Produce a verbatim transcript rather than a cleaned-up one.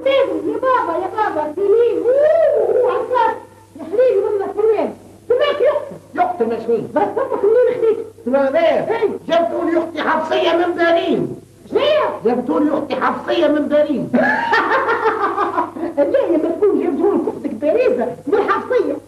بيبي يا بابا يا بابا سليم اوه عساك يا حبيبي منك فين؟ سمعت يقتل يقتل مسكين بس صدق منين اختي؟ اسمها ايه؟ جبتوا لي اختي حفصيه من بارين. ليه؟ جبتوا لي اختي حفصيه من بارين. ليه لما تكون جبتوا لك اختك باريزه من حفصيه